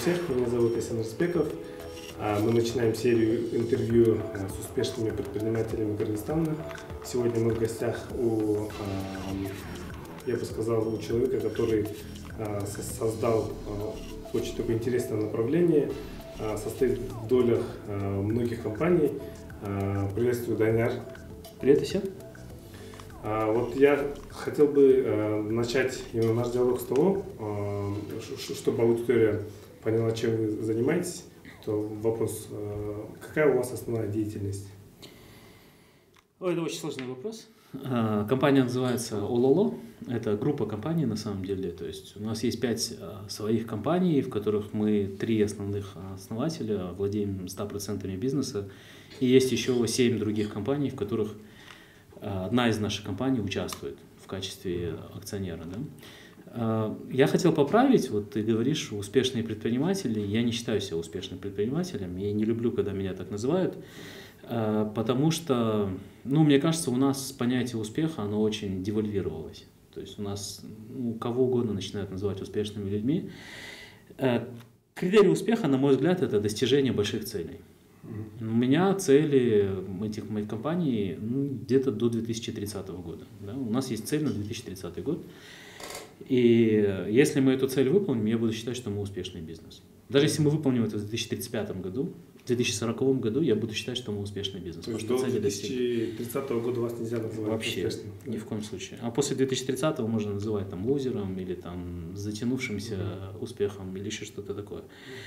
всех, меня зовут Асан Распеков. Мы начинаем серию интервью с успешными предпринимателями Кыргызстана. Сегодня мы в гостях я бы сказал, у человека, который создал очень такое интересное направление, состоит в долях многих компаний. Приветствую, Данияр. Привет, Асан. Вот я хотел бы начать именно наш диалог с того, чтобы аудитория поняла, чем вы занимаетесь. То вопрос, какая у вас основная деятельность? Это очень сложный вопрос. Компания называется Ололо. Это группа компаний на самом деле. То есть у нас есть 5 своих компаний, в которых мы 3 основных основателя, владеем 100% бизнеса. И есть еще 7 других компаний, в которых одна из наших компаний участвует в качестве акционера. Да? Я хотел поправить, вот ты говоришь, успешные предприниматели. Я не считаю себя успешным предпринимателем. Я не люблю, когда меня так называют. Потому что, мне кажется, у нас понятие успеха, оно очень девальвировалось. То есть у нас кого угодно начинают называть успешными людьми. Критерий успеха, на мой взгляд, это достижение больших целей. У меня цели этих моих компаний где-то до 2030 года. Да? У нас есть цель на 2030 год. И если мы эту цель выполним, я буду считать, что мы успешный бизнес. Даже если мы выполним это в 2035 году, в 2040 году я буду считать, что мы успешный бизнес. То есть до 2030 года вас нельзя называть вообще успешным? Ни в коем случае. А после 2030 можно называть лузером или затянувшимся успехом или еще что-то такое.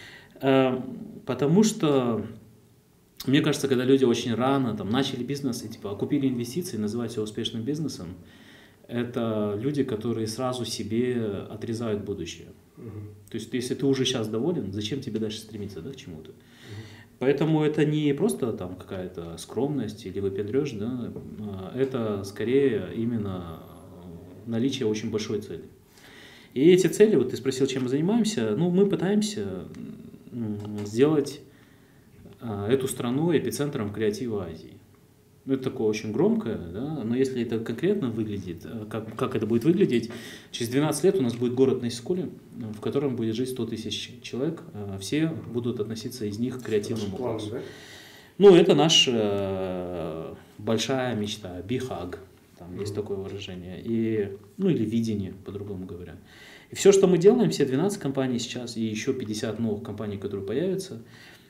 Потому что мне кажется, когда люди очень рано начали бизнес и окупили инвестиции, называть себя успешным бизнесом, это люди, которые сразу себе отрезают будущее. То есть, если ты уже сейчас доволен, зачем тебе дальше стремиться к чему-то? Поэтому это не просто какая-то скромность или выпендреж, да? Это скорее именно наличие очень большой цели. И эти цели, вот ты спросил, чем мы занимаемся, мы пытаемся сделать эту страну эпицентром креатива Азии. Это такое очень громкое, да? Но если это конкретно выглядит, как это будет выглядеть, через 12 лет у нас будет город на Искуле, в котором будет жить 100 тысяч человек, все будут относиться из них к креативному классу. Да? Это наша большая мечта, бихаг, есть такое выражение, или видение, по-другому говоря. И все, что мы делаем, все 12 компаний сейчас и еще 50 новых компаний, которые появятся,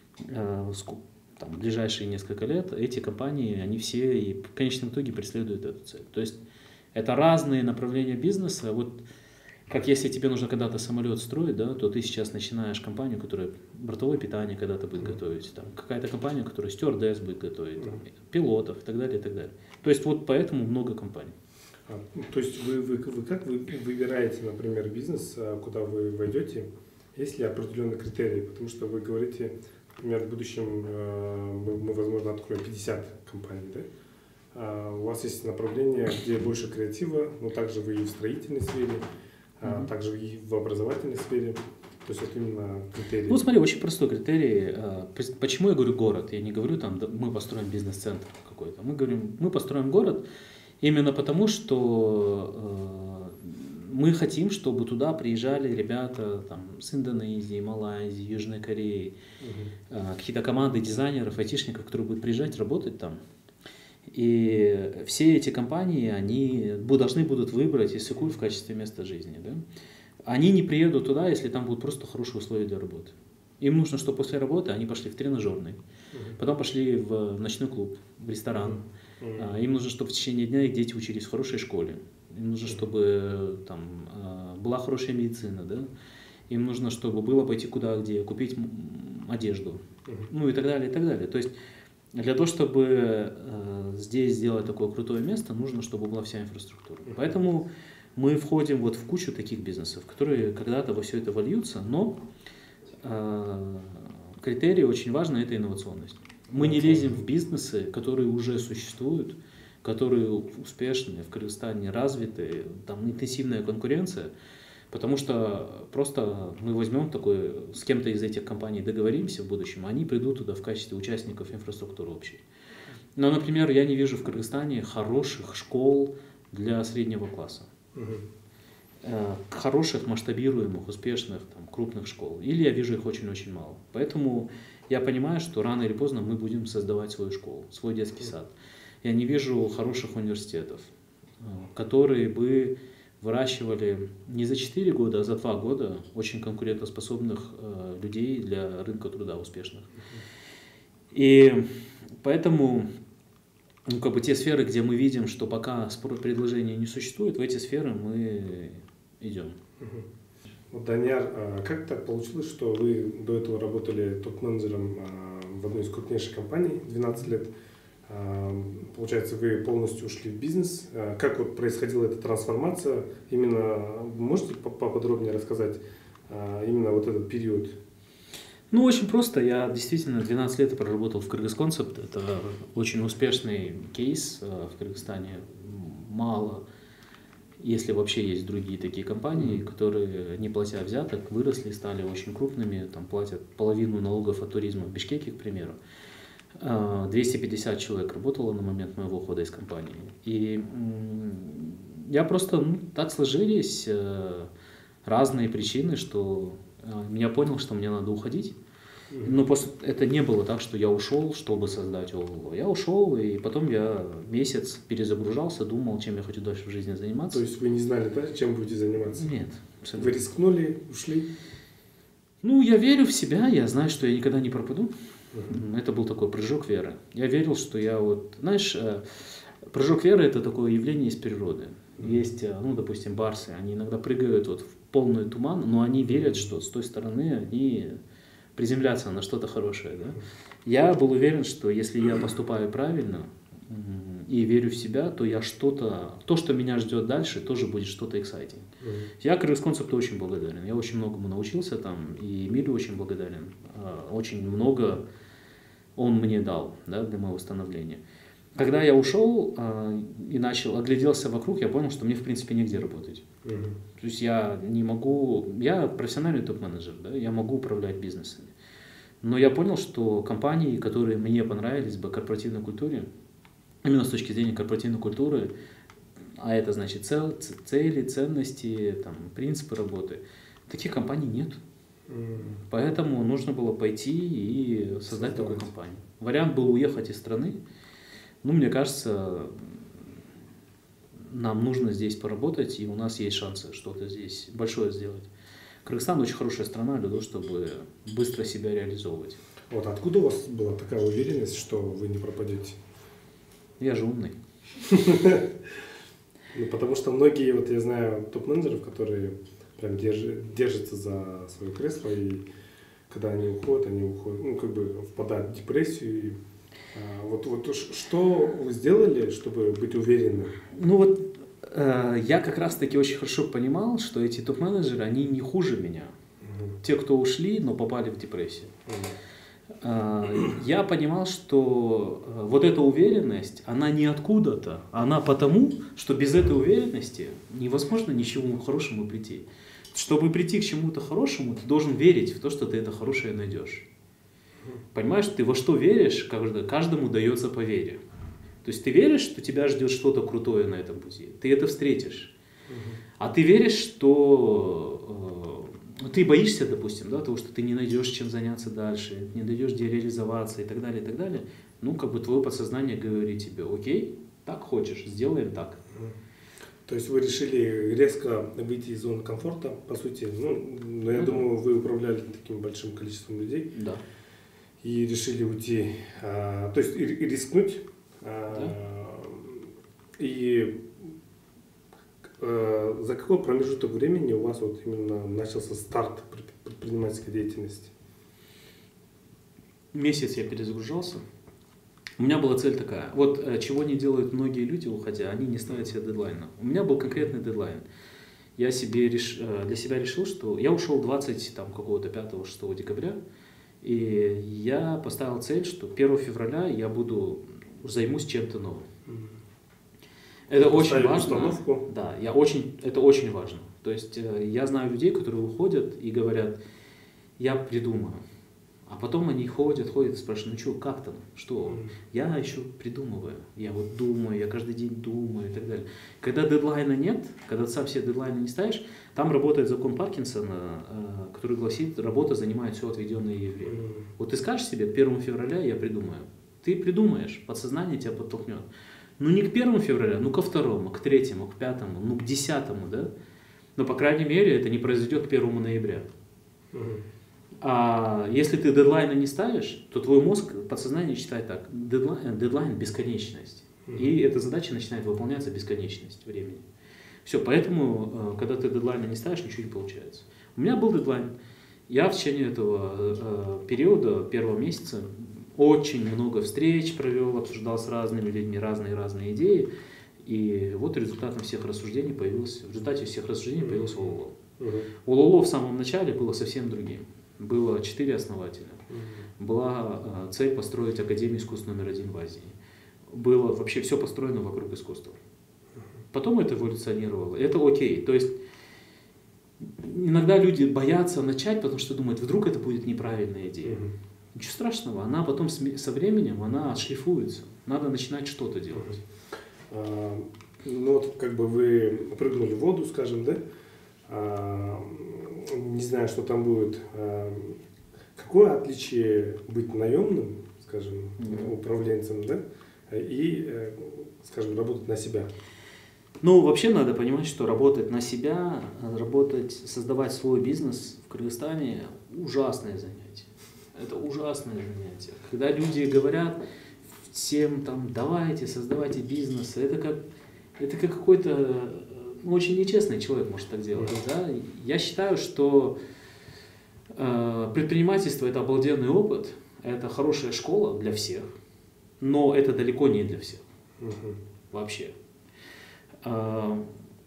в ближайшие несколько лет, эти компании, они все и в конечном итоге преследуют эту цель. То есть это разные направления бизнеса. Вот как если тебе нужно когда-то самолет строить, да, то ты сейчас начинаешь компанию, которая бортовое питание когда-то будет готовить, какая-то компания, которая стюардесс будет готовить, пилотов и так далее, и так далее. То есть вот поэтому много компаний. То есть вы как вы выбираете, например, бизнес, куда вы войдете, есть ли определенные критерии? Потому что вы говорите, например, в будущем мы, возможно, откроем 50 компаний, да? У вас есть направление, где больше креатива, но также вы и в строительной сфере, также и в образовательной сфере. То есть это именно критерии. Смотри, очень простой критерий. Почему я говорю город? Я не говорю, мы построим бизнес-центр какой-то. Мы говорим, мы построим город именно потому, что мы хотим, чтобы туда приезжали ребята с Индонезии, Малайзии, Южной Кореи, какие-то команды дизайнеров, айтишников, которые будут приезжать, работать там. И все эти компании, они должны будут выбрать Иссык-Куль в качестве места жизни. Да? Они не приедут туда, если там будут просто хорошие условия для работы. Им нужно, чтобы после работы они пошли в тренажерный, потом пошли в ночной клуб, в ресторан. Им нужно, чтобы в течение дня их дети учились в хорошей школе. Им нужно, чтобы была хорошая медицина, да? Им нужно, чтобы было пойти где купить одежду, и так далее, и так далее. То есть для того, чтобы здесь сделать такое крутое место, нужно, чтобы была вся инфраструктура. Поэтому мы входим в кучу таких бизнесов, которые когда-то во все это вольются, но критерий очень важный – это инновационность. Мы не лезем в бизнесы, которые уже существуют, которые успешны, в Кыргызстане развиты, интенсивная конкуренция, потому что просто мы возьмем с кем-то из этих компаний договоримся в будущем, они придут туда в качестве участников инфраструктуры общей. Но, например, я не вижу в Кыргызстане хороших школ для среднего класса. хороших, масштабируемых, успешных, там, крупных школ, или я вижу их очень-очень мало. Поэтому я понимаю, что рано или поздно мы будем создавать свою школу, свой детский сад. Я не вижу хороших университетов, которые бы выращивали не за 4 года, а за 2 года очень конкурентоспособных людей для рынка труда успешных. И поэтому как бы те сферы, где мы видим, что пока предложения не существует, в эти сферы мы идем. Вот, Данияр, как так получилось, что вы до этого работали топ-менеджером в одной из крупнейших компаний 12 лет? Получается, вы полностью ушли в бизнес. Как вот происходила эта трансформация? Именно можете поподробнее рассказать именно вот этот период? Ну, очень просто. Я действительно 12 лет проработал в Кыргызконцепт. Это очень успешный кейс в Кыргызстане. Мало, если вообще есть другие такие компании, которые, не платя взяток, выросли, стали очень крупными, там платят половину налогов от туризма в Бишкеке, к примеру. 250 человек работало на момент моего ухода из компании. И я просто, так сложились разные причины, что я понял, что мне надо уходить. Но это не было так, что я ушел, чтобы создать ОЛО. Я ушел, и потом я месяц перезагружался, думал, чем я хочу дальше в жизни заниматься. То есть вы не знали, да, чем будете заниматься? Нет. Абсолютно. Вы рискнули, ушли? Ну, я верю в себя, я знаю, что я никогда не пропаду. Это был такой прыжок веры. Я верил, что я вот... Знаешь, прыжок веры – это такое явление из природы. Есть, ну, допустим, барсы, они иногда прыгают вот в полный туман, но они верят, что с той стороны они приземлятся на что-то хорошее. Да? Я был уверен, что если я поступаю правильно и верю в себя, то я то, что меня ждет дальше, тоже будет что-то exciting. Я Кыргызконцепту очень благодарен. Я очень многому научился там, и Эмилю очень благодарен. Очень много он мне дал, да, для моего становления. Когда я ушел и огляделся вокруг, я понял, что мне, в принципе, негде работать. То есть я не могу... Я профессиональный топ-менеджер, да, я могу управлять бизнесами. Но я понял, что компании, которые мне понравились бы корпоративной культуре, именно с точки зрения корпоративной культуры, а это значит цели, ценности, там, принципы работы, таких компаний нет. Поэтому нужно было пойти и создать такую компанию. Вариант был уехать из страны. Ну, мне кажется, нам нужно здесь поработать, и у нас есть шансы что-то здесь большое сделать. Кыргызстан очень хорошая страна для того, чтобы быстро себя реализовывать. Вот откуда у вас была такая уверенность, что вы не пропадете? Я же умный. Ну, потому что многие, вот я знаю топ-менеджеров, которые прям держатся за свое кресло, и когда они уходят, ну, как бы впадают в депрессию. Вот что вы сделали, чтобы быть уверенным? Ну вот я как раз-таки очень хорошо понимал, что эти топ-менеджеры, они не хуже меня. Те, кто ушли, но попали в депрессию. Я понимал, что вот эта уверенность, она не откуда-то, она потому, что без этой уверенности невозможно ничему хорошему прийти. Чтобы прийти к чему-то хорошему, ты должен верить в то, что ты это хорошее найдешь. Понимаешь, ты во что веришь, каждому дается по вере. То есть ты веришь, что тебя ждет что-то крутое на этом пути, ты это встретишь. А ты веришь, что ты боишься, допустим, да, того, что ты не найдешь чем заняться дальше, не найдешь где реализоваться и так далее, и так далее. Ну, как бы твое подсознание говорит тебе: окей, так хочешь, сделаем так. То есть вы решили резко выйти из зоны комфорта, по сути. Ну, но я думаю, вы управляли таким большим количеством людей. Да. И решили уйти, то есть и рискнуть. И за какой промежуток времени у вас вот именно начался старт предпринимательской деятельности? Месяц я перезагружался. У меня была цель такая. Вот чего не делают многие люди, уходя, они не ставят себе дедлайна. У меня был конкретный дедлайн. Я для себя решил, что я ушел 5-6 декабря, и я поставил цель, что 1 февраля я займусь чем-то новым. Это очень важно. Установку. Да, это очень важно. То есть я знаю людей, которые уходят и говорят: я придумаю. А потом они ходят и спрашивают, ну что, как там, что? Я еще придумываю, я вот думаю, я каждый день думаю и так далее. Когда дедлайна нет, когда ты сам себе дедлайна не ставишь, там работает закон Паркинсона, который гласит, работа занимает все отведенное ей время. Вот ты скажешь себе, к 1 февраля я придумаю. Ты придумаешь, подсознание тебя подтолкнет. Ну не к 1 февраля, ну ко 2, к 3, к 5, ну к 10, да? Но, по крайней мере, это не произойдет к 1 ноября. А если ты дедлайна не ставишь, то твой мозг, подсознание считает так, дедлайн бесконечность. И эта задача начинает выполняться бесконечность времени. Все, поэтому, когда ты дедлайна не ставишь, ничего не получается. У меня был дедлайн. Я в течение этого периода, 1 месяца, очень много встреч провел, обсуждал с разными людьми разные идеи. И вот результатом всех рассуждений появился, в результате всех рассуждений появился ОЛО. ОЛО в самом начале было совсем другим. Было 4 основателя. Была цель построить Академию искусств №1 в Азии. Было вообще все построено вокруг искусства. Потом это эволюционировало. Это окей. То есть иногда люди боятся начать, потому что думают, вдруг это будет неправильная идея. Ничего страшного. Она потом со временем она отшлифуется. Надо начинать что-то делать. Ну вот как бы вы прыгнули в воду, скажем, да? Не знаю, что там будет. Какое отличие быть наемным, скажем, управленцем, да, и, скажем, работать на себя? Ну, вообще надо понимать, что работать на себя, создавать свой бизнес в Кыргызстане – ужасное занятие. Это ужасное занятие. Когда люди говорят всем там, давайте, создавайте бизнес, это как какой-то очень нечестный человек может так делать. Да? Я считаю, что предпринимательство – это обалденный опыт, это хорошая школа для всех, но это далеко не для всех. Вообще. Ну,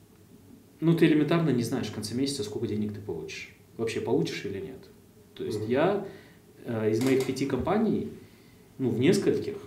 ты элементарно не знаешь в конце месяца, сколько денег ты получишь. Вообще получишь или нет. То есть я из моих 5 компаний, ну, в нескольких,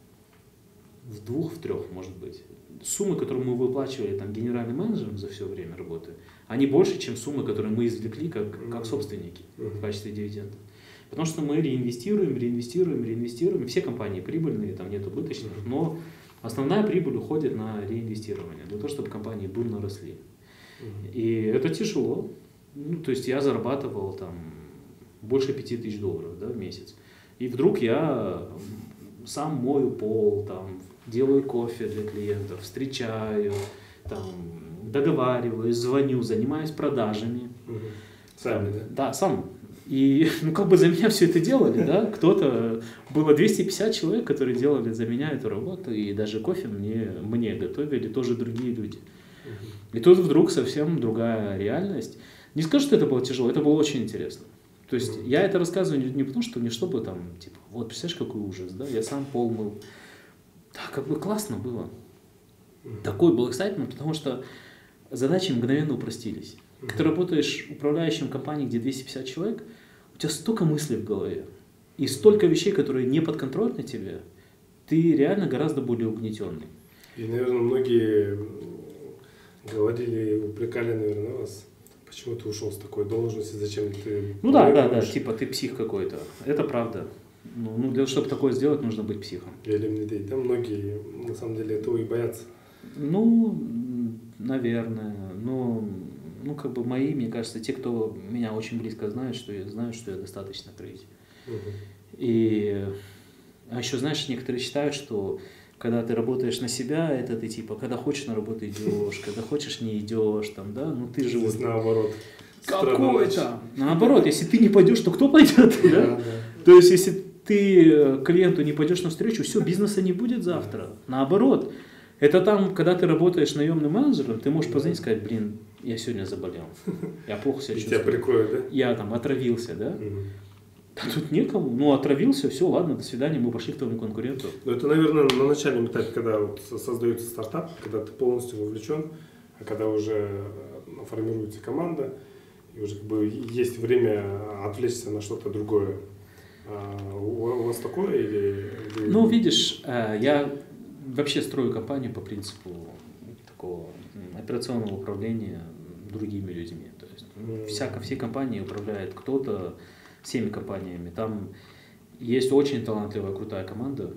в 2, в 3, может быть, суммы, которые мы выплачивали там генеральным менеджерам за все время работы, они больше, чем суммы, которые мы извлекли как собственники в качестве дивидендов. Потому что мы реинвестируем. Все компании прибыльные, там нет убыточных, но основная прибыль уходит на реинвестирование, для того, чтобы компании бурно росли. И это тяжело. Ну, то есть я зарабатывал там больше $5000, да, в месяц. И вдруг я сам мою пол, там, делаю кофе для клиентов, встречаю, там, договариваюсь, звоню, занимаюсь продажами. Сами, да? Да, сам. И ну, как бы за меня все это делали, да, кто-то, было 250 человек, которые делали за меня эту работу, и даже кофе мне готовили тоже другие люди. И тут вдруг совсем другая реальность. Не скажу, что это было тяжело, это было очень интересно. То есть я это рассказываю не потому, что не чтобы там, типа, вот представляешь, какой ужас, да, я сам пол мыл. Да, как бы классно было. Такой был эксайтмент, потому что задачи мгновенно упростились. Когда ты работаешь управляющим компанией, где 250 человек, у тебя столько мыслей в голове и столько вещей, которые не подконтрольны тебе, ты реально гораздо более угнетенный. И, наверное, многие говорили, упрекали, наверное, вас, почему ты ушел с такой должности, зачем ты... Ну да, типа ты псих какой-то. Это правда. Ну, для того, чтобы такое сделать, нужно быть психом. Или людей. Да, многие, на самом деле, этого и боятся. Ну, наверное. Ну, как бы мои, мне кажется, те, кто меня очень близко знают, что я достаточно крыть. И а еще, знаешь, некоторые считают, что когда ты работаешь на себя, это ты типа, когда хочешь на работу идешь, когда хочешь не идешь, там, да, ну ты же вот... наоборот. Какой-то! Наоборот, если ты не пойдешь, то кто пойдет, да? То есть, если ты клиенту не пойдешь навстречу, все, бизнеса не будет завтра. Наоборот. Это там, когда ты работаешь наемным менеджером, ты можешь позвонить и сказать, блин, я сегодня заболел, я плохо себя чувствую. Тебя прикроют, да? Я там отравился, да? Да тут некому. Ну, отравился, все, ладно, до свидания, мы пошли к твоему конкуренту. Ну, это, наверное, на начальном этапе, когда вот создается стартап, когда ты полностью вовлечен, а когда уже формируется команда, и уже как бы есть время отвлечься на что-то другое. У вас такое или... Ну, видишь, я вообще строю компанию по принципу такого операционного управления другими людьми. То есть все компании управляет кто-то всеми компаниями. Там Есть очень талантливая, крутая команда.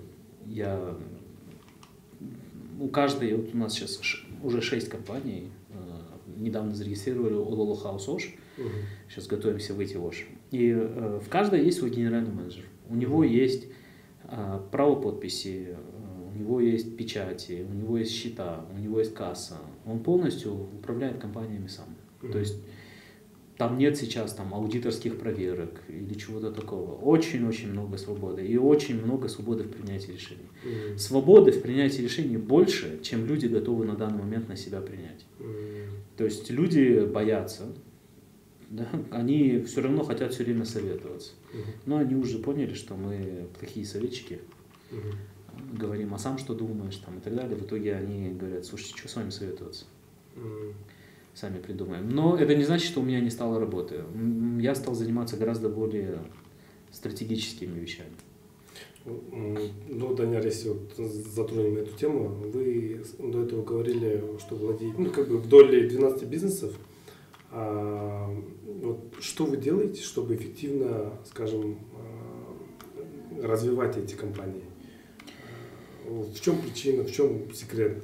У каждой, вот у нас сейчас уже 6 компаний, недавно зарегистрировали Ololo House Osh, сейчас готовимся выйти в Osh. И в каждой есть свой генеральный менеджер. У него есть право подписи, у него есть печати, у него есть счета, у него есть касса. Он полностью управляет компаниями сам. То есть там нет сейчас аудиторских проверок или чего-то такого. Очень-очень много свободы и очень много свободы в принятии решений. Свободы в принятии решений больше, чем люди готовы на данный момент на себя принять. То есть люди боятся, да? Они все равно хотят все время советоваться. Но они уже поняли, что мы плохие советчики. Говорим, а сам что думаешь, и так далее. В итоге они говорят, слушайте, что с вами советоваться? Сами придумаем. Но это не значит, что у меня не стало работы. Я стал заниматься гораздо более стратегическими вещами. Ну, Даняр, если затронем эту тему, вы до этого говорили, что владеете, в доле 12 бизнесов. Что вы делаете, чтобы эффективно, скажем, развивать эти компании? В чем причина, в чем секрет?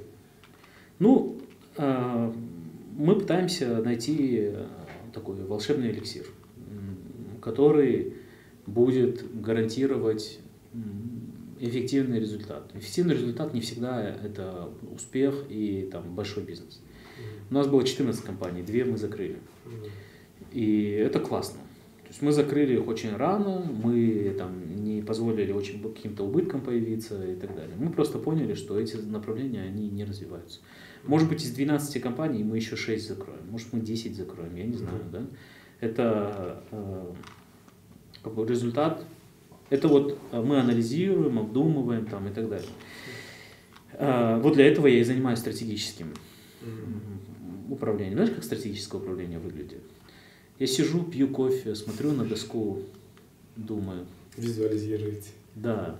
Мы пытаемся найти такой волшебный эликсир, который будет гарантировать эффективный результат. Эффективный результат не всегда это успех и большой бизнес. У нас было 14 компаний, 2 мы закрыли. И это классно. То есть мы закрыли их очень рано, мы не позволили очень каким-то убыткам появиться и так далее. Мы просто поняли, что эти направления они не развиваются. Может быть, из 12 компаний мы еще 6 закроем, может, мы 10 закроем, я не знаю. Да? Это результат, это мы анализируем, обдумываем и так далее. Для этого я и занимаюсь стратегическим управлением. Знаешь, как стратегическое управление выглядит? Я сижу, пью кофе, смотрю на доску, думаю. Визуализируете. Да.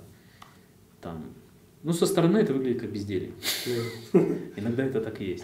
Со стороны это выглядит как безделье. Иногда это так и есть.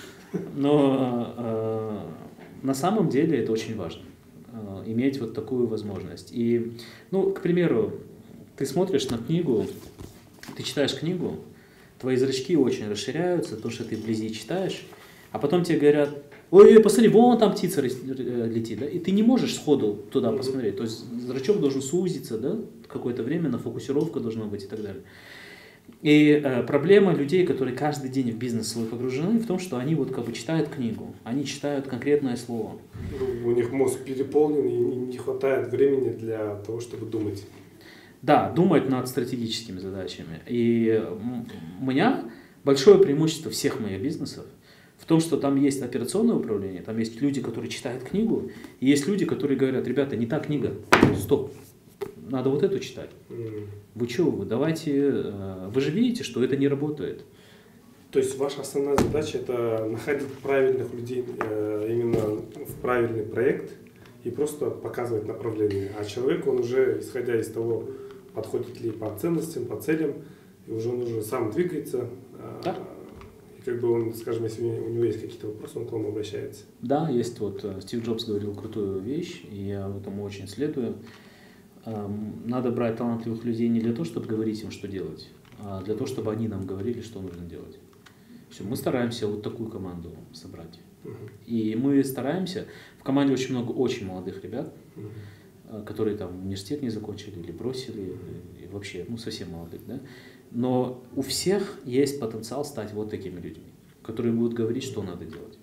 Но на самом деле это очень важно. Иметь такую возможность. И, к примеру, ты смотришь на книгу, ты читаешь книгу, твои зрачки очень расширяются, то, что ты вблизи читаешь, а потом тебе говорят, ой, посмотри, вон там птица летит, да? И ты не можешь сходу туда посмотреть. То есть зрачок должен сузиться, да? Какое-то время, на фокусировка должна быть и так далее. И проблема людей, которые каждый день в бизнес свой погружены, в том, что они читают книгу, они читают конкретное слово. У них мозг переполнен и не хватает времени для того, чтобы думать. Да, думать над стратегическими задачами. И у меня большое преимущество всех моих бизнесов в том, что там есть операционное управление, там есть люди, которые читают книгу, и есть люди, которые говорят, ребята, не та книга, стоп, надо эту читать. Вы что, давайте, вы же видите, что это не работает. То есть ваша основная задача это находить правильных людей именно в правильный проект и просто показывать направление. А человек, он уже, исходя из того, подходит ли по ценностям, по целям, и уже он уже сам двигается. Да. И он, скажем, если у него есть какие-то вопросы, он к вам обращается. Да, есть Стив Джобс говорил крутую вещь, и я этому очень следую. Надо брать талантливых людей не для того, чтобы говорить им, что делать, а для того, чтобы они нам говорили, что нужно делать. Все, мы стараемся такую команду собрать. И мы стараемся, в команде очень много очень молодых ребят, которые университет не закончили или бросили, и вообще, совсем молодых, да. Но у всех есть потенциал стать такими людьми, которые будут говорить, что надо делать.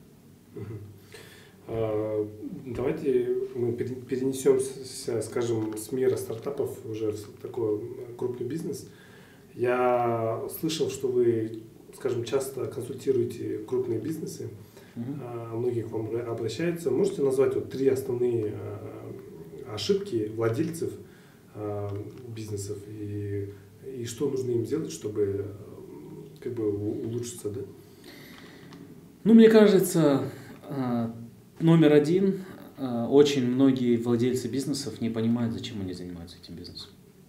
Давайте мы перенесемся, скажем, с мира стартапов уже в такой крупный бизнес. Я слышал, что вы, скажем, часто консультируете крупные бизнесы, многие к вам обращаются. Можете назвать 3 основные ошибки владельцев бизнесов и что нужно им сделать, чтобы улучшиться, да? Мне кажется, номер 1, очень многие владельцы бизнесов не понимают, зачем они занимаются этим бизнесом.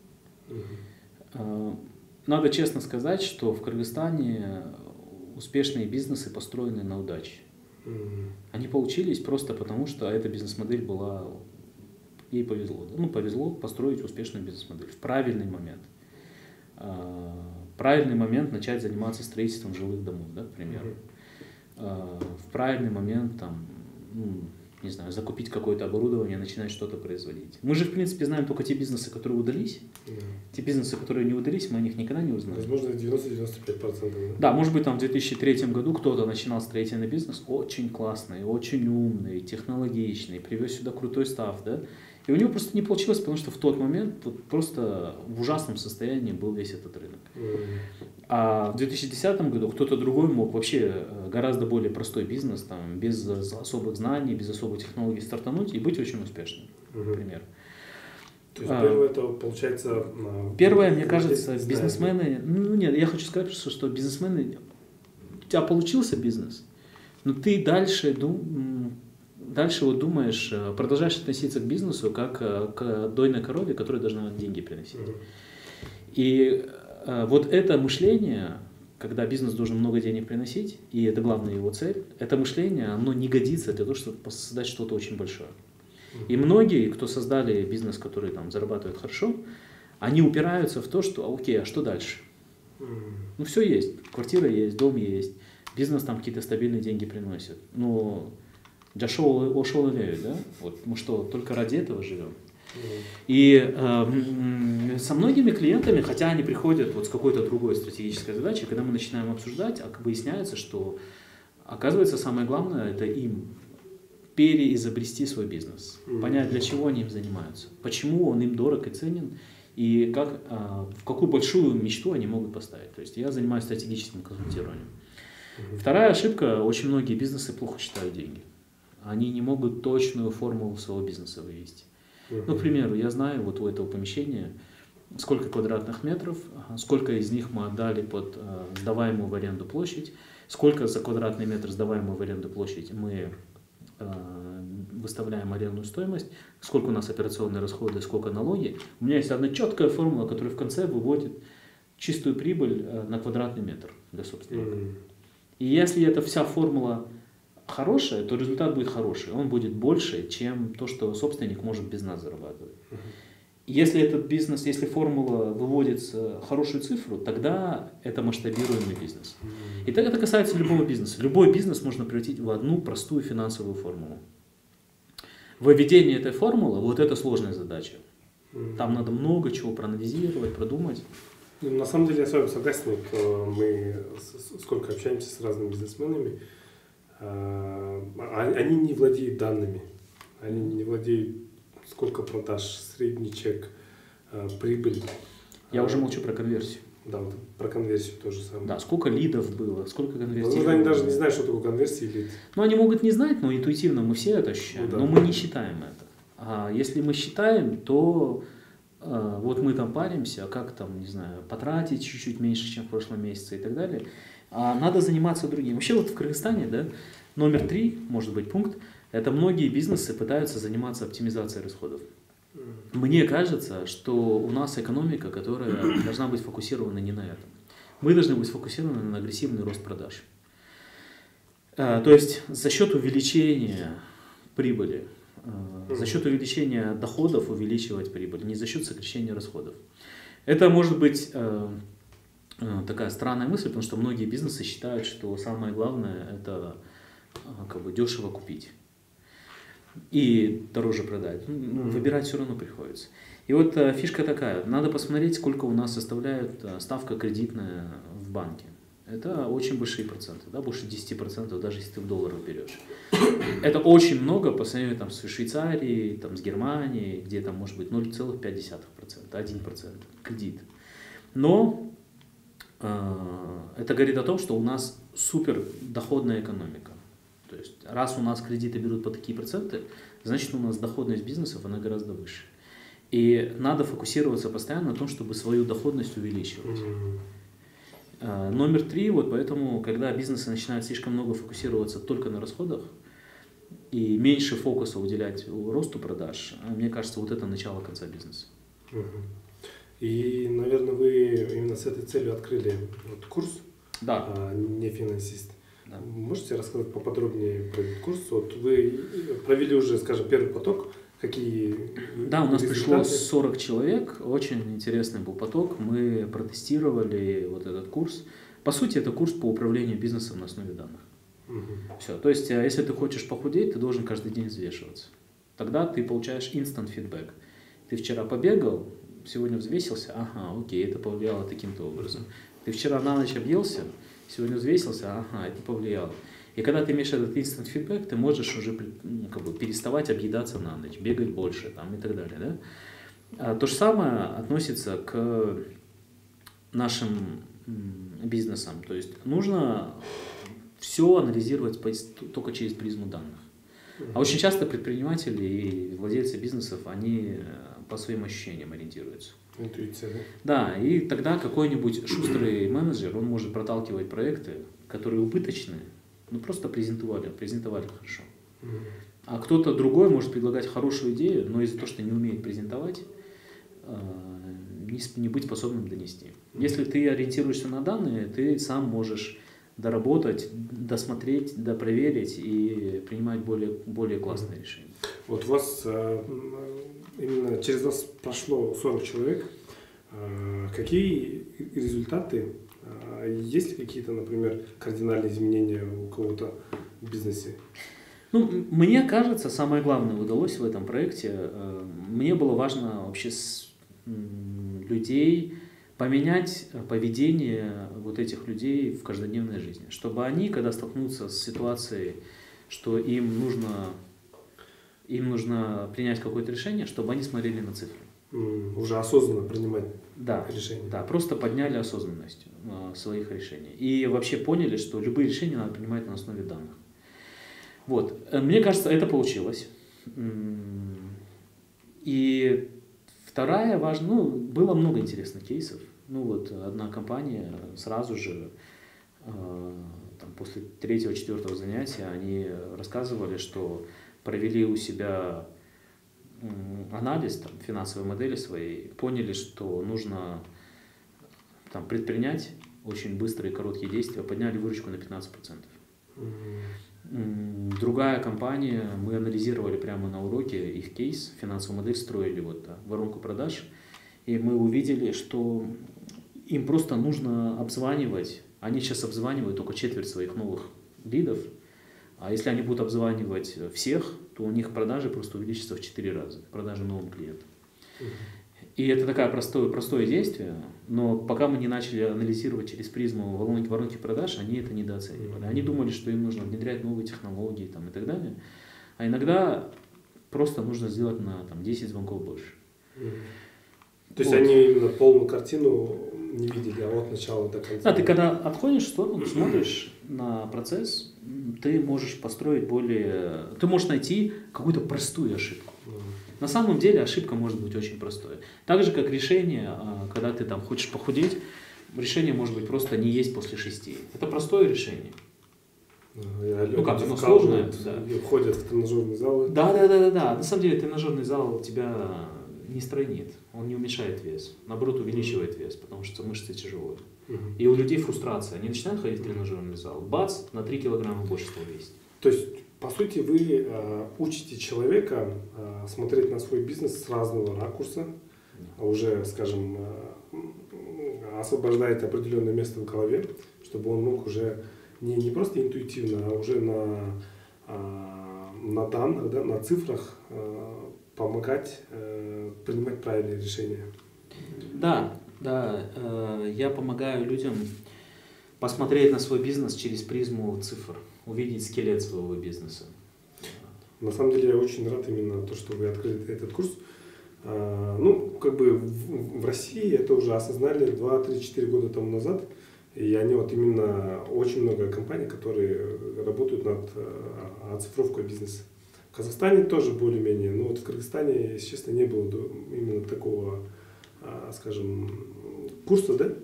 Надо честно сказать, что в Кыргызстане успешные бизнесы построены на удаче. Они получились просто потому, что эта бизнес-модель была ей повезло. Да? Ну, повезло построить успешную бизнес-модель в правильный момент. Правильный момент начать заниматься строительством жилых домов, да, к примеру. В правильный момент там, ну, не знаю, закупить какое-то оборудование, начинать что-то производить. Мы же, в принципе, знаем только те бизнесы, которые удались. Те бизнесы, которые не удались, мы о них никогда не узнаем. Возможно, 90-95%. Да, может быть, там в 2003 году кто-то начинал строительный бизнес, очень классный, очень умный, технологичный, привез сюда крутой став, да, и у него просто не получилось, потому что в тот момент вот просто в ужасном состоянии был весь этот рынок. А в 2010 году кто-то другой мог вообще гораздо более простой бизнес, там, без особых знаний, без особых технологий стартануть и быть очень успешным, например. То есть первое, это получается... Первое, мне кажется, бизнесмены... Ну нет, я хочу сказать, что бизнесмены... У тебя получился бизнес, но ты дальше вот думаешь, продолжаешь относиться к бизнесу как к дойной корове, которая должна деньги приносить. И вот это мышление, когда бизнес должен много денег приносить, и это главная его цель, это мышление, оно не годится для того, чтобы создать что-то очень большое. И многие, кто создали бизнес, который там зарабатывает хорошо, они упираются в то, что окей, а что дальше? Ну все есть, квартира есть, дом есть, бизнес там какие-то стабильные деньги приносит. Но ошел да? Вот мы что, только ради этого живем? И со многими клиентами, хотя они приходят вот с какой-то другой стратегической задачей, когда мы начинаем обсуждать, выясняется, что оказывается самое главное это им переизобрести свой бизнес, понять, для чего они им занимаются, почему он им дорог и ценен, и в какую большую мечту они могут поставить. То есть я занимаюсь стратегическим консультированием. Вторая ошибка, очень многие бизнесы плохо считают деньги. Они не могут точную формулу своего бизнеса вывести. Ну, к примеру, я знаю вот у этого помещения, сколько квадратных метров, сколько из них мы отдали под сдаваемую в аренду площадь, сколько за квадратный метр сдаваемую в аренду площадь мы выставляем арендную стоимость, сколько у нас операционные расходы, сколько налоги. У меня есть одна четкая формула, которая в конце выводит чистую прибыль на квадратный метр для собственника. И если эта вся формула хорошая, то результат будет хороший. Он будет больше, чем то, что собственник может без нас зарабатывать. Если этот бизнес, если формула выводит хорошую цифру, тогда это масштабируемый бизнес. И так это касается любого бизнеса. Любой бизнес можно превратить в одну простую финансовую формулу. Выведение этой формулы, вот это сложная задача. Там надо много чего проанализировать, продумать. На самом деле я с вами согласен. Вот мы сколько общаемся с разными бизнесменами, они не владеют данными. Они не владеют, сколько продаж, средний чек, прибыль. Я уже молчу про конверсию. Да, вот про конверсию тоже самое. Да, сколько лидов было, сколько конверсий. Возможно, они даже не знают, что такое конверсия и лид. Ну, они могут не знать, но интуитивно мы все это ощущаем. Ну, да. Но мы не считаем это. А если мы считаем, то вот мы там паримся, как там, не знаю, потратить чуть-чуть меньше, чем в прошлом месяце и так далее. А надо заниматься другим. Вообще вот в Кыргызстане, да, номер 3, может быть, пункт, это многие бизнесы пытаются заниматься оптимизацией расходов. Мне кажется, что у нас экономика, которая должна быть сфокусирована не на этом. Мы должны быть сфокусированы на агрессивный рост продаж. То есть за счет увеличения прибыли, за счет увеличения доходов увеличивать прибыль, не за счет сокращения расходов. Это может быть такая странная мысль, потому что многие бизнесы считают, что самое главное это дешево купить и дороже продать. Выбирать все равно приходится. И вот фишка такая, надо посмотреть, сколько у нас составляет ставка кредитная в банке. Это очень большие проценты, да, больше 10%, даже если ты в долларах берешь. Это очень много по сравнению там, с Швейцарией, там, с Германией, где там может быть 0,5%, 1% кредит. Но это говорит о том, что у нас супер доходная экономика. То есть, раз у нас кредиты берут по такие проценты, значит, у нас доходность бизнесов, она гораздо выше. И надо фокусироваться постоянно на том, чтобы свою доходность увеличивать. Номер 3, вот поэтому, когда бизнесы начинают слишком много фокусироваться только на расходах и меньше фокуса уделять росту продаж, мне кажется, вот это начало конца бизнеса. И, наверное, вы именно с этой целью открыли вот курс, да. Не финансист. Да. Можете рассказать поподробнее про этот курс? Вот вы провели уже, скажем, первый поток. какие Да, у нас пришло результаты? 40 человек, очень интересный был поток. Мы протестировали вот этот курс. По сути, это курс по управлению бизнесом на основе данных. Все. То есть, если ты хочешь похудеть, ты должен каждый день взвешиваться. Тогда ты получаешь instant feedback. Ты вчера побегал, сегодня взвесился, ага, окей, это повлияло таким-то образом. Ты вчера на ночь объелся, сегодня взвесился, ага, это повлияло. И когда ты имеешь этот instant feedback, ты можешь уже как бы переставать объедаться на ночь, бегать больше там, и так далее. Да? То же самое относится к нашим бизнесам. То есть нужно все анализировать только через призму данных. А очень часто предприниматели и владельцы бизнесов, они по своим ощущениям ориентируются. Интуиция, да? Да, и тогда какой-нибудь шустрый менеджер, он может проталкивать проекты, которые убыточны, ну просто презентовали хорошо. А кто-то другой может предлагать хорошую идею, но из-за того, что не умеет презентовать, не быть способным донести. Если ты ориентируешься на данные, ты сам можешь доработать, досмотреть, допроверить и принимать более классные решения. Вот у вас именно через вас прошло 40 человек. Какие результаты? Есть ли какие-то, например, кардинальные изменения у кого-то в бизнесе? Ну, мне кажется, самое главное удалось в этом проекте. Мне было важно вообще людей поменять поведение вот этих людей в каждодневной жизни, чтобы они, когда столкнутся с ситуацией, что им нужно принять какое-то решение, чтобы они смотрели на цифры. Уже осознанно принимать решения. Да, просто подняли осознанность своих решений. И вообще поняли, что любые решения надо принимать на основе данных. Вот. Мне кажется, это получилось. И вторая важная, было много интересных кейсов. Одна компания сразу же, после 3-4 занятия, они рассказывали, что провели у себя анализ финансовой модели своей, поняли, что нужно предпринять очень быстрые короткие действия, подняли выручку на 15%. Другая компания, мы анализировали прямо на уроке их кейс, финансовую модель строили, воронку продаж, и мы увидели, что им просто нужно обзванивать, они сейчас обзванивают только четверть своих новых лидов, а если они будут обзванивать всех, то у них продажи просто увеличатся в 4 раза, продажи новым клиентам. И это такое простое действие, но пока мы не начали анализировать через призму воронки продаж, они это недооценивали. Они думали, что им нужно внедрять новые технологии и так далее, а иногда просто нужно сделать на 10 звонков больше. То есть они именно полную картину не видели, а от начала до конца. Да, ты когда отходишь в сторону, смотришь на процесс, ты можешь построить ты можешь найти какую-то простую ошибку. На самом деле ошибка может быть очень простой. Так же, как решение, когда ты хочешь похудеть, решение может быть просто не есть после 6. Это простое решение. Оно сложное. Ходят в тренажерный зал. Да. На самом деле тренажерный зал тебя не стройнит, он не уменьшает вес, наоборот увеличивает вес, потому что мышцы тяжелые. И у людей фрустрация, они начинают ходить в тренажерный зал, бац, на 3 килограмма больше стал весить. То есть, по сути, вы учите человека смотреть на свой бизнес с разного ракурса, уже, скажем, освобождаете определенное место в голове, чтобы он мог уже не просто интуитивно, а уже на данных, на цифрах помогать принимать правильные решения. Да, я помогаю людям посмотреть на свой бизнес через призму цифр, увидеть скелет своего бизнеса. На самом деле я очень рад именно то, что вы открыли этот курс. В России это уже осознали 2-3-4 года тому назад. И они именно очень много компаний, которые работают над оцифровкой бизнеса. В Казахстане тоже более-менее, но в Кыргызстане, если честно, не было именно такого, скажем, курса, да?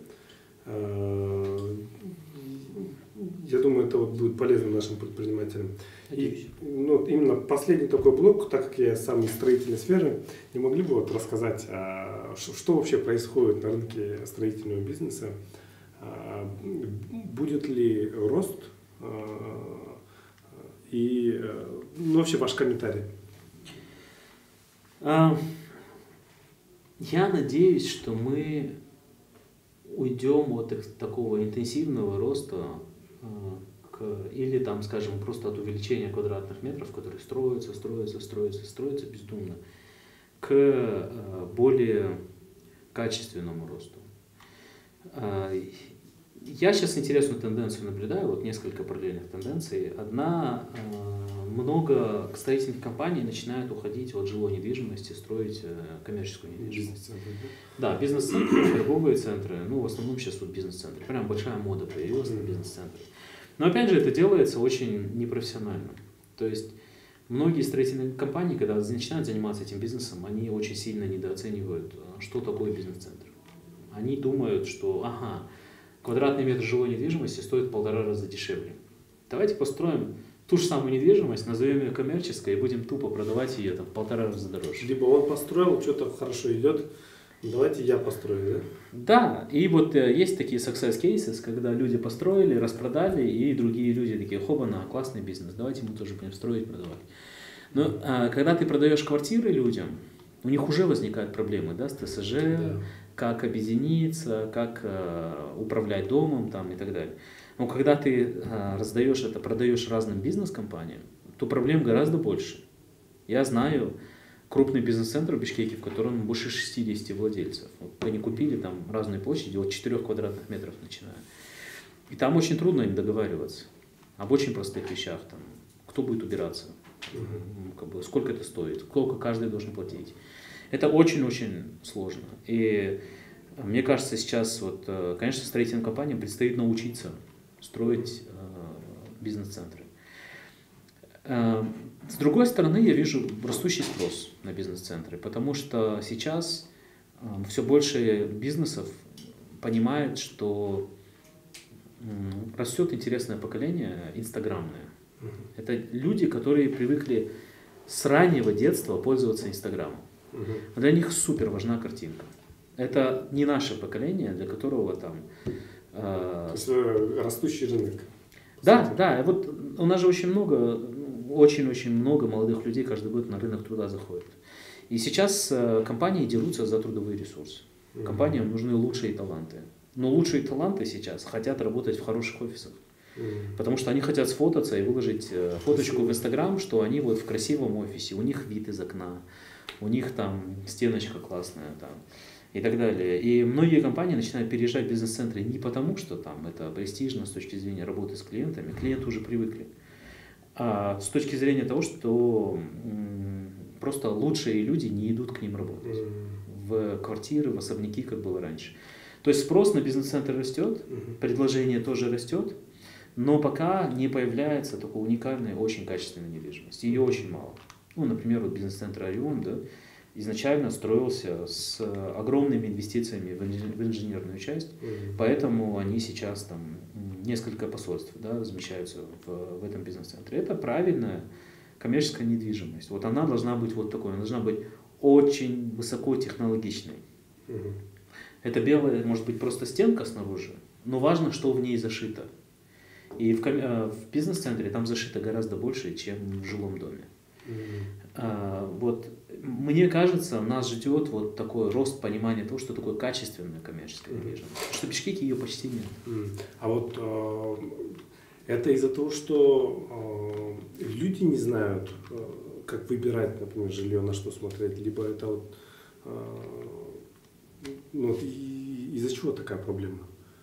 Я думаю, это будет полезно нашим предпринимателям. И именно последний такой блок, так как я сам из строительной сферы, не могли бы рассказать, что вообще происходит на рынке строительного бизнеса, будет ли рост и вообще ваш комментарий. Я надеюсь, что мы уйдем от такого интенсивного роста или там, скажем, просто от увеличения квадратных метров, которые строятся бездумно, к более качественному росту. Я сейчас интересную тенденцию наблюдаю, вот несколько параллельных тенденций. Одна, много строительных компаний начинают уходить от жилой недвижимости, строить коммерческую недвижимость. Да, бизнес-центры, торговые центры, ну в основном сейчас вот бизнес-центры. Прям большая мода появилась на бизнес-центры. Но опять же это делается очень непрофессионально. То есть многие строительные компании, когда начинают заниматься этим бизнесом, они очень сильно недооценивают, что такое бизнес-центр. Они думают, что квадратный метр жилой недвижимости стоит в 1,5 раза дешевле. Давайте построим ту же самую недвижимость, назовем ее коммерческой и будем тупо продавать ее там, в 1,5 раза дороже. Либо он построил, что-то хорошо идет, давайте я построю, да? Да, и вот есть такие success cases, когда люди построили, распродали, и другие люди такие, хобана, классный бизнес, давайте мы тоже будем строить, продавать. Но когда ты продаешь квартиры людям, у них уже возникают проблемы, да, с ТСЖ, да. Как объединиться, как управлять домом там, и так далее. Но когда ты раздаешь это, продаешь разным бизнес-компаниям, то проблем гораздо больше. Я знаю крупный бизнес-центр в Бишкеке, в котором больше 60 владельцев. Вот они купили там разные площади, от 4 квадратных метров начиная. И там очень трудно им договариваться об очень простых вещах. Там, кто будет убираться, сколько это стоит, сколько каждый должен платить. Это очень-очень сложно. И мне кажется, сейчас, вот, конечно, строительным компаниям предстоит научиться строить бизнес-центры. С другой стороны, я вижу растущий спрос на бизнес-центры, потому что сейчас все больше бизнесов понимает, что растет интересное поколение инстаграмное. Это люди, которые привыкли с раннего детства пользоваться Инстаграмом. Для них супер важна картинка. Это не наше поколение, для которого там... То есть растущий рынок. Да, вот у нас же очень много молодых людей каждый год на рынок труда заходит. И сейчас компании дерутся за трудовые ресурсы. Компаниям нужны лучшие таланты. Но лучшие таланты сейчас хотят работать в хороших офисах. Потому что они хотят сфотаться и выложить фоточку в Инстаграм, что они вот в красивом офисе, у них вид из окна, у них там стеночка классная там, и так далее. И многие компании начинают переезжать в бизнес-центры не потому, что там это престижно с точки зрения работы с клиентами, клиенты уже привыкли, а с точки зрения того, что просто лучшие люди не идут к ним работать в квартиры, в особняки, как было раньше. То есть спрос на бизнес-центр растет, предложение тоже растет, но пока не появляется такой уникальной, очень качественной недвижимости. Ее очень мало. Ну, например, вот бизнес-центр Орион, да, изначально строился с огромными инвестициями в инженерную часть, поэтому они сейчас там несколько посольств, да, размещаются в этом бизнес-центре. Это правильная коммерческая недвижимость. Вот она должна быть вот такой, она должна быть очень высокотехнологичной. Это белая, может быть, просто стенка снаружи, но важно, что в ней зашито. И в бизнес-центре там зашито гораздо больше, чем в жилом доме. Вот мне кажется, нас ждет вот такой рост понимания того, что такое качественная коммерческая недвижимость. Потому что в Бишкеке ее почти нет. А вот это из-за того, что люди не знают, как выбирать, например, жилье, на что смотреть, либо это вот, из-за чего такая проблема?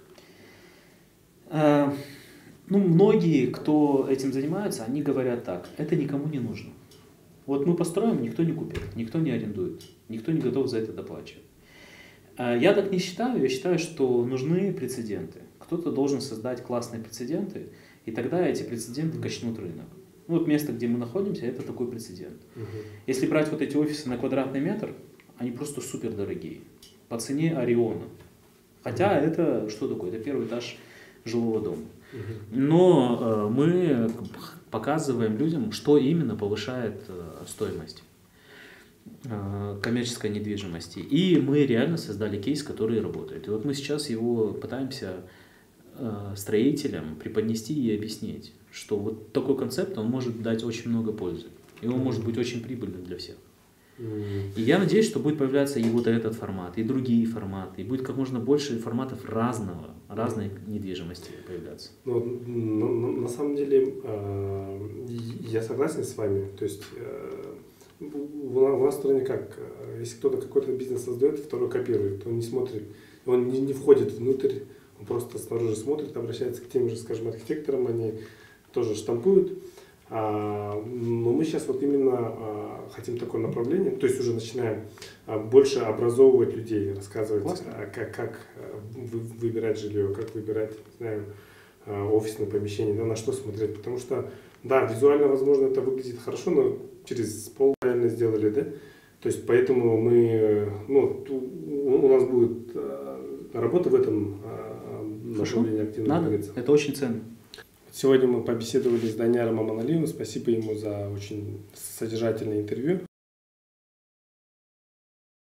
Ну, многие, кто этим занимается, они говорят так: это никому не нужно. Вот мы построим, никто не купит, никто не арендует, никто не готов за это доплачивать. Я так не считаю, я считаю, что нужны прецеденты. Кто-то должен создать классные прецеденты, и тогда эти прецеденты качнут рынок. Ну, вот место, где мы находимся, это такой прецедент. Если брать вот эти офисы на квадратный метр, они просто супер дорогие, по цене Ориона. Хотя это что такое? Это первый этаж жилого дома. Но мы показываем людям, что именно повышает стоимость коммерческой недвижимости. И мы реально создали кейс, который работает. И вот мы сейчас его пытаемся строителям преподнести и объяснить, что вот такой концепт, он может дать очень много пользы. И он может быть очень прибыльным для всех. И я надеюсь, что будет появляться и вот этот формат, и другие форматы, и будет как можно больше форматов разной недвижимости появляться. На самом деле, я согласен с вами. То есть у нас в стране как, если кто-то какой-то бизнес создает, второй копирует, он не смотрит, он не входит внутрь, он просто снаружи смотрит, обращается к тем же, скажем, архитекторам, они тоже штампуют. Но мы сейчас вот именно хотим такое направление, то есть уже начинаем больше образовывать людей, рассказывать, как выбирать жилье, как выбирать, не знаю, офисное помещение, да, на что смотреть. Потому что, да, визуально, возможно, это выглядит хорошо, но через пол правильно сделали, да. То есть поэтому мы, у нас будет работа в этом направлении активно двигаться. Это очень ценно. Сегодня мы побеседовали с Даниаром Аманалиевым. Спасибо ему за очень содержательное интервью.